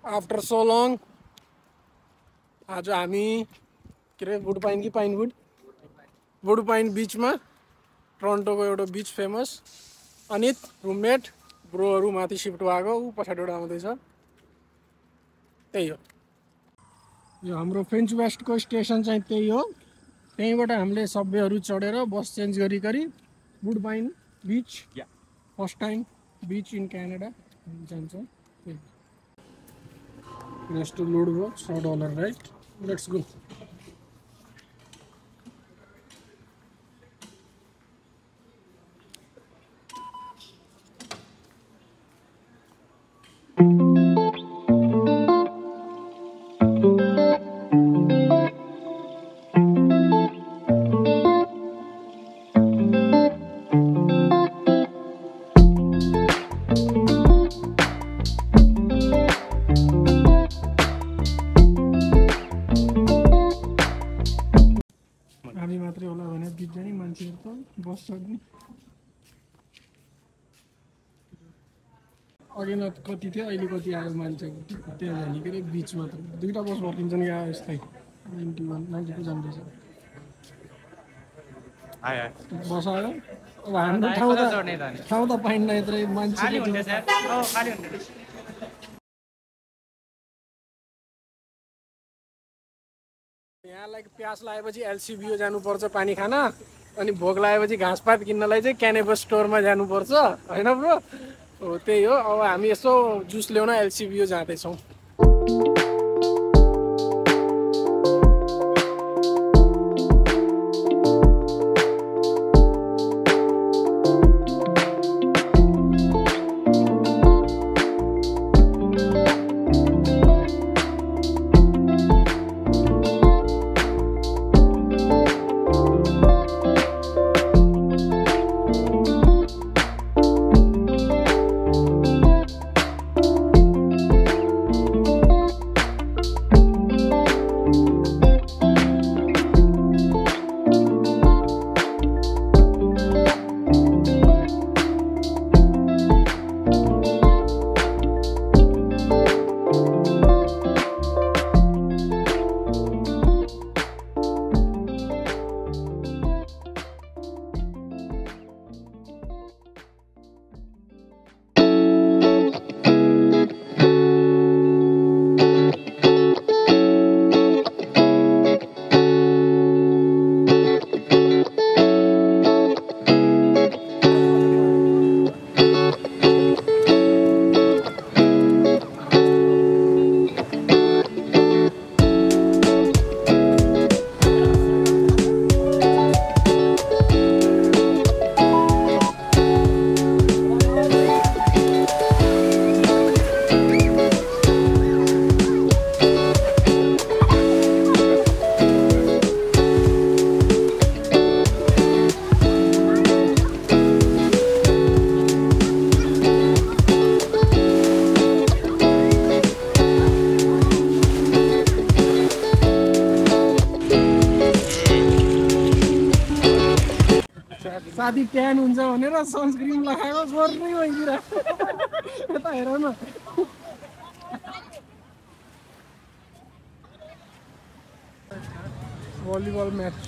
after so long आज हामी के अरे वुड पाइन कि पाइनवुड वुड पाइन बिचमा टोरन्टोको एउटा बिच फेमस अनित रुममेट ब्रोहरू माथि सिफ्ट भएको ऊ पछाडिबाट आउँदैछ त्यही हो यो हाम्रो फ्रेन्च वेस्टको स्टेसन चाहिँ त्यही हो त्यहीँबाट हामीले सबवेहरू चढेर बस चेन्ज गरी Woodbine beach first time beach in Canada जान्छ Has to load भयो $6 right let's go हामी मात्रै होला भने बिचजना मान्छेहरु त बस सक्ने अघि न कति थियो अहिले कति आयो मान्छेको त्यहाँ जाने के अरे बिच मात्र दुईटा बस भर्किन्छन् या यस्तै 91 92 जाँदैछ बस आयो अब हाम्रो ठाउँ त पाइन्न यत्रै मान्छे खाली हुन्छ सर खाली हुन्छ यहाँलाई प्यास लागेपछि एलसीबीओ जानुपर्छ पानी खान अनि भोक लागेपछि घाँसपात किन्नलाई चाहिँ क्यानेबस स्टोरमा जानुपर्छ हैन ब्रो हो त्यही हो अब हामी यसो जुस ल्याउन एलसीबीओ जाँदैछौँ साथी ट्यान हुन्छ भनेर सनस्क्रिन लगाएको गर्नै भइदिरा यता हेर न भलिबल म्याच